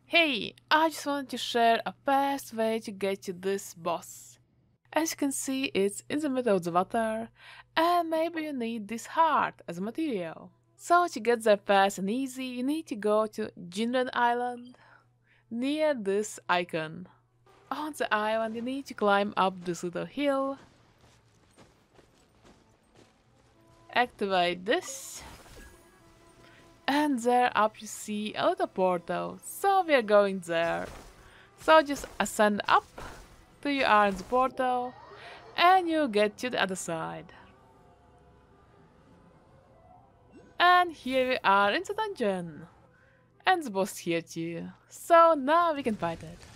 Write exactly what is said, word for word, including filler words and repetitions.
Hey, I just wanted to share a fast way to get to this boss. As you can see, it's in the middle of the water, and maybe you need this heart as a material. So to get there fast and easy, you need to go to Jinren Island, near this icon. On the island, you need to climb up this little hill, activate this, and there up you see a little portal, so we are going there. So just ascend up till you are in the portal, and you get to the other side. And here we are in the dungeon. And the boss here too. So now we can fight it.